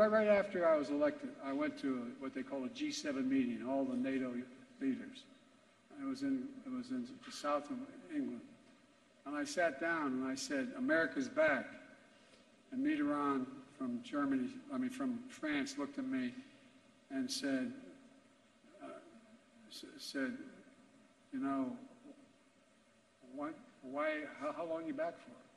right after I was elected, I went to what they call a G7 meeting, all the NATO leaders. It was in the south of England. And I sat down and I said, America's back. And Mitterand from France looked at me and said, you know, how long are you back for?